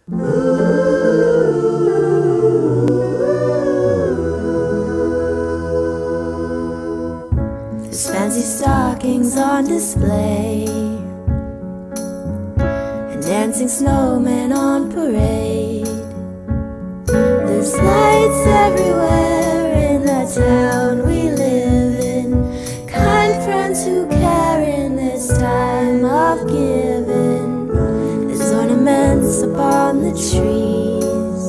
There's fancy stockings on display and dancing snowmen on parade. There's lights everywhere in the town we live in, kind friends who care in this time of giving. There's ornaments upon the trees,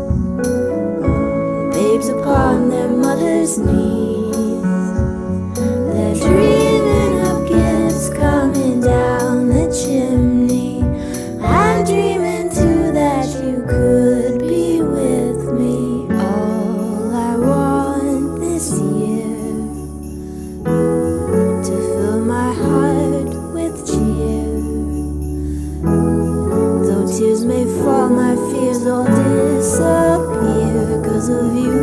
babes upon their mother's knees. They're dreaming of gifts coming down the chimney. I'm dreaming too that you could be with me. All I want this year, to fill my heart with cheer. Though tears may fall, my fears all disappear 'cause of you,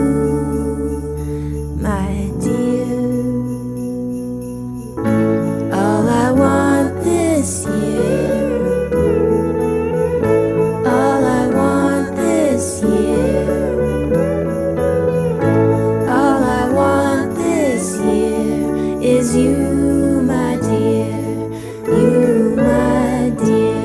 my dear. All I want this year, all I want this year, all I want this year is you, my dear, you, my dear.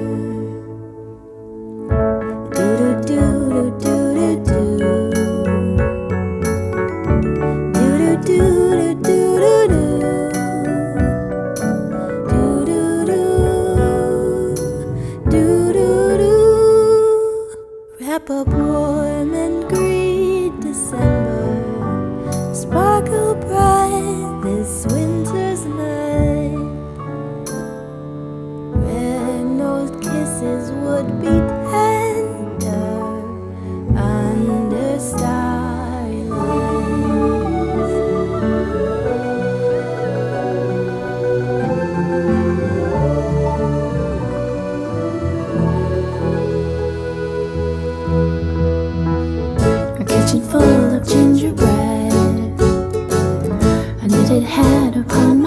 Wrap up warm and greet December, sparkle bright this winter's night. Red-nosed kisses would be tender under starry lights. A kitchen full of gingerbread, a knitted hat upon